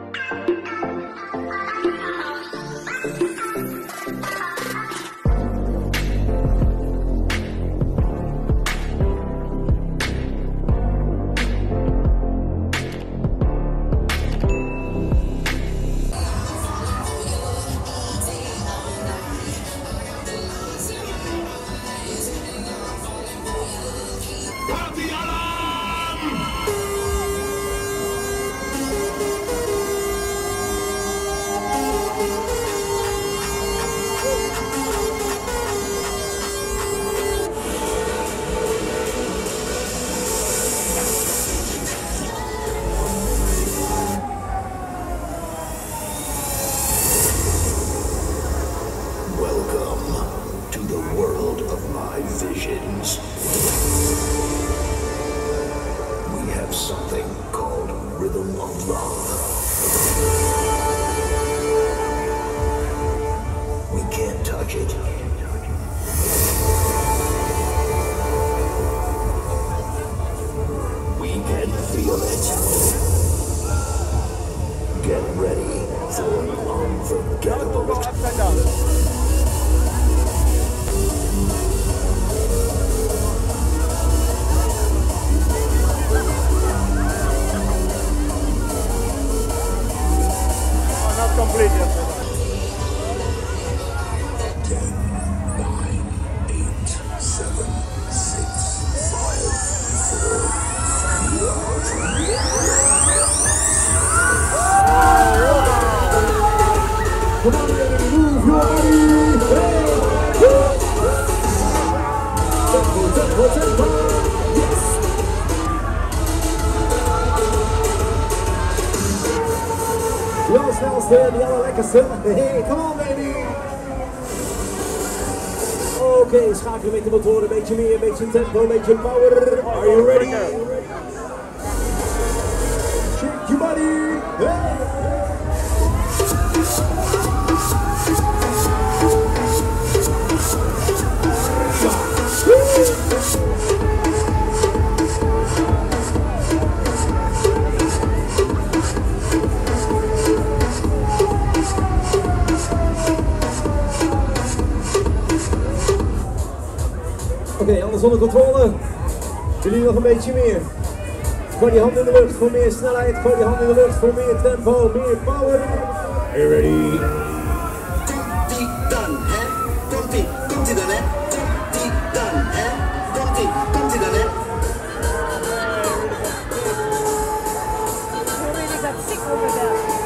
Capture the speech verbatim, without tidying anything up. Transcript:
visions. We have something called Rhythm of Love. We can't touch it. We can feel it. Get ready for an unforgettable. Complete. ten, nine, eight, seven, six, five, four, come on, baby, move your body. Tempo, tempo, tempo. Yes. The snelste, die allerlekkerste. Hey, come on baby! Oké, okay, schakelen met de motor, een beetje meer, een beetje tempo, een beetje power. Are you ready? Shake your body! Hey. Oké, okay, alles onder controle. Jullie nog een beetje meer. Gooi die handen in de lucht voor meer snelheid. Gooi die handen in de lucht voor meer tempo, meer power. Are you ready? Komt-ie dan, hè? Komt-ie, komt-ie dan, hè? Komt-ie dan, hè? Komt-ie, komt-ie dan, hè? You really got sick over there.